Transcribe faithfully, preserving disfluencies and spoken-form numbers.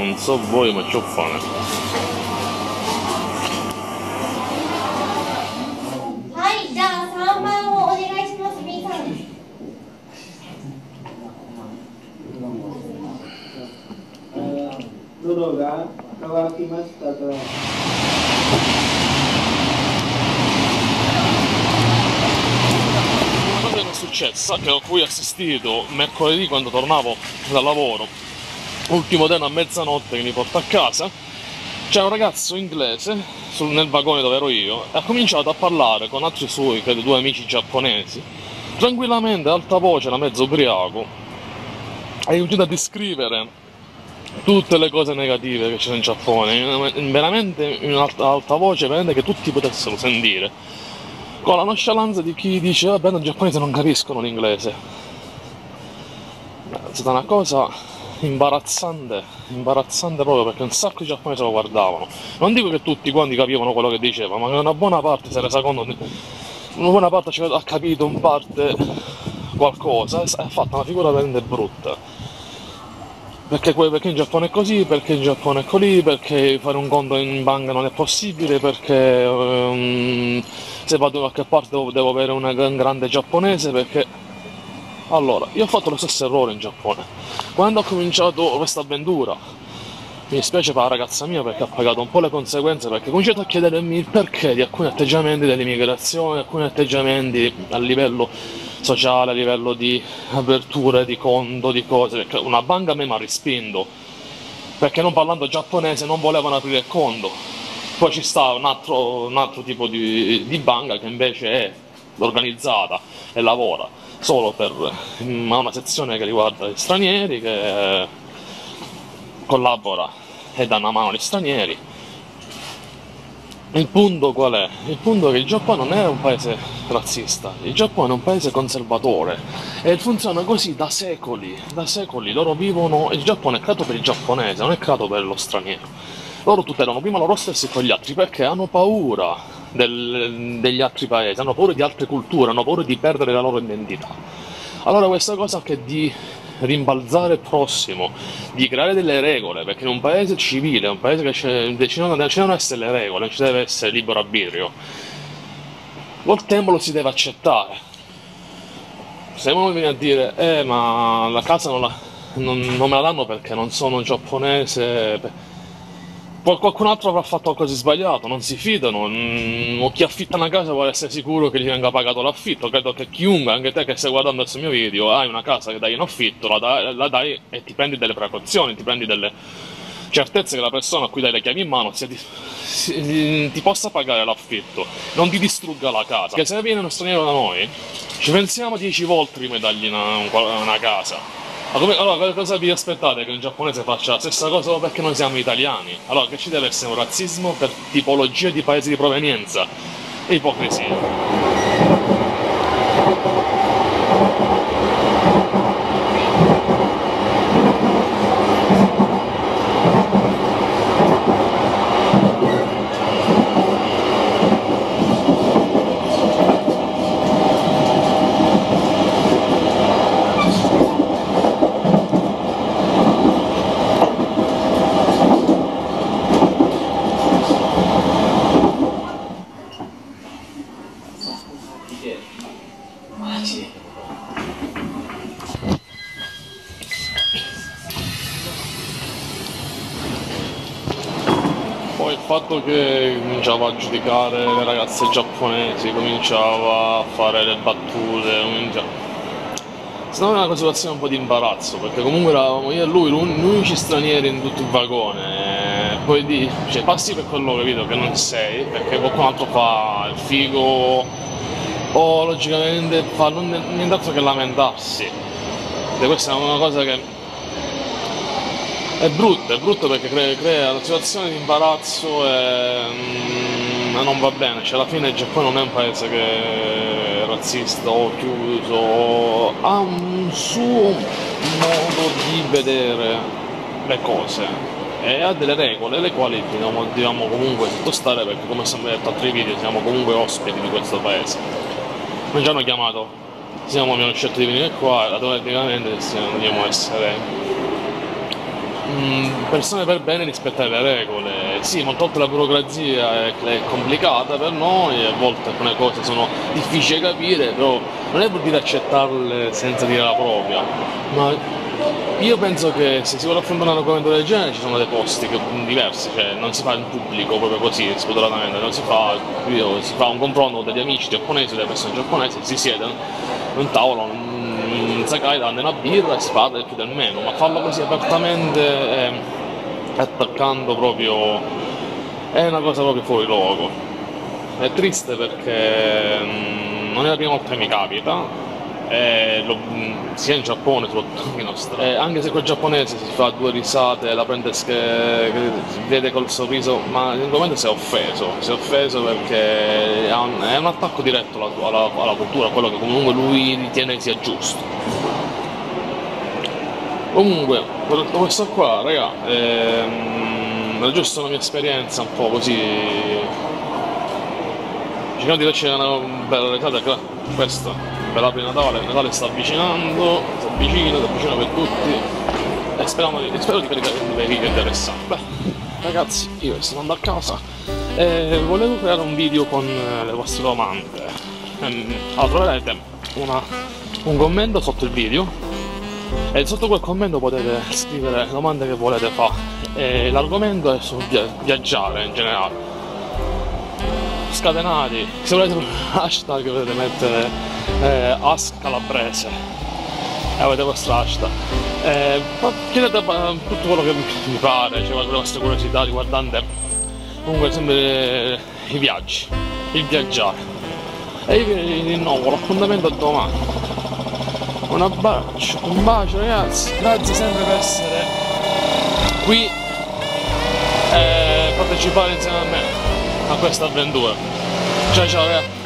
non so voi ma c'ho fame. はい、じゃあさんばんをお願いします。みーさん。 喉が渇きましたか。 Una cosa che è successa, che ho cui assistito mercoledì quando tornavo dal lavoro, ultimo treno a mezzanotte che mi porta a casa, c'è un ragazzo inglese sul, nel vagone dove ero io e ha cominciato a parlare con altri suoi, credo due amici giapponesi, tranquillamente, ad alta voce, era mezzo ubriaco, e continua a descrivere tutte le cose negative che c'è in Giappone, veramente in alta, alta voce, veramente che tutti potessero sentire, con la nonchalance di chi dice vabbè, i giapponesi non capiscono l'inglese. È stata una cosa imbarazzante, imbarazzante proprio, perché un sacco di giapponesi lo guardavano. Non dico che tutti quanti capivano quello che diceva, ma che una buona parte si è resa conto, una buona parte ha capito in parte qualcosa, e ha fatto una figura veramente brutta. Perché, perché in Giappone è così, perché in Giappone è così, perché fare un conto in banca non è possibile, perché um, se vado da qualche parte devo, devo avere una gran grande giapponese, perché... Allora, io ho fatto lo stesso errore in Giappone. Quando ho cominciato questa avventura, mi dispiace per la ragazza mia perché ha pagato un po' le conseguenze, perché ho cominciato a chiedermi il perché di alcuni atteggiamenti dell'immigrazione, alcuni atteggiamenti a livello sociale, a livello di aperture di conto, di cose, perché una banca a me mi ha respinto, perché non parlando giapponese non volevano aprire il conto. Poi ci sta un altro, un altro tipo di, di banca che invece è organizzata e lavora solo per ha una sezione che riguarda gli stranieri, che collabora e dà una mano agli stranieri. Il punto qual è? Il punto è che il Giappone non è un paese razzista, il Giappone è un paese conservatore e funziona così da secoli, da secoli. Loro vivono, il Giappone è creato per il giapponese, non è creato per lo straniero. Loro tutelano prima loro stessi e poi gli altri, perché hanno paura del, degli altri paesi, hanno paura di altre culture, hanno paura di perdere la loro identità. Allora questa cosa che di rimbalzare il prossimo, di creare delle regole, perché in un paese civile, un paese che c'è, ci devono essere le regole, non ci deve essere libero arbitrio, col tempo lo si deve accettare. Se uno viene a dire eh ma la casa non, la, non, non me la danno perché non sono giapponese, qualcun altro avrà fatto qualcosa di sbagliato, non si fidano, o chi affitta una casa vuole essere sicuro che gli venga pagato l'affitto. Credo che chiunque, anche te che stai guardando questo mio video, hai una casa che dai in affitto, la dai, la dai e ti prendi delle precauzioni, ti prendi delle certezze che la persona a cui dai le chiavi in mano sia di, si, ti possa pagare l'affitto, non ti distrugga la casa. Perché se viene uno straniero da noi, ci pensiamo dieci volte prima di dargli una, una casa. Allora, cosa vi aspettate? Che un giapponese faccia la stessa cosa solo perché noi siamo italiani? Allora, che ci deve essere un razzismo per tipologia di paesi di provenienza? E ipocrisia. Poi il fatto che cominciava a giudicare le ragazze giapponesi, cominciava a fare le battute, cominciava... Secondo me è una situazione un po' di imbarazzo, perché comunque eravamo io e lui gli unici stranieri in tutto il vagone, e poi di, cioè, passi per quello che vedo che non sei, perché qualcun altro fa il figo, o logicamente fa non, nient'altro che lamentarsi. E questa è una cosa che è brutto, è brutto perché crea, crea una situazione di imbarazzo e mm, non va bene. Cioè, alla fine il Giappone non è un paese che è razzista o chiuso, ha un suo modo di vedere le cose e ha delle regole le quali dobbiamo, dobbiamo comunque sottostare, perché come ho sempre detto in altri video siamo comunque ospiti di questo paese. Non ci hanno chiamato, siamo, abbiamo scelto di venire qua e automaticamente dobbiamo essere mh, persone per bene rispettare le regole. Sì, ma tolta la burocrazia è, è complicata per noi, a volte alcune cose sono difficili da capire, però non è vuol dire accettarle senza dire la propria, ma io penso che se si vuole affrontare un argomento del genere ci sono dei posti che, diversi, cioè non si fa in pubblico proprio così, spudoratamente, non si fa, si fa un confronto con degli amici giapponesi, delle persone giapponesi, si siedono a un tavolo, un sakai, danno una birra e si parla del più del meno, ma farlo così apertamente e attaccando proprio è una cosa proprio fuori luogo. È triste perché mh, non è la prima volta che mi capita. Eh, lo, sia in Giappone soprattutto in Australia, eh, anche se quel giapponese si fa due risate, la prende che, che si vede col sorriso, ma in quel momento si è offeso, si è offeso perché è un, è un attacco diretto alla, alla, alla cultura, quello che comunque lui ritiene sia giusto. Comunque, detto questo qua, raga, ehm, è giusto una mia esperienza un po' così. Cerchiamo di darci una bella risata, questa per l'apri Natale, il Natale sta avvicinando, si avvicina, si avvicina per tutti e speriamo di, spero di caricare dei video interessanti. Beh, ragazzi, io sto andando a casa e volevo creare un video con le vostre domande. Ehm, allora troverete una, un commento sotto il video e sotto quel commento potete scrivere le domande che volete fare e l'argomento è sul via viaggiare in generale. Scatenati, se volete un hashtag potete mettere eh, Ask Calabrese e avete vostro hashtag, eh, chiedete eh, tutto quello che vi pare, cioè le vostre curiosità riguardante comunque sempre eh, i viaggi, il viaggiare, e io vi rinnovo l'appuntamento a domani. Un abbraccio, un bacio ragazzi, grazie sempre per essere qui e partecipare insieme a me a questa avventura. Ciao ciao ragazzi.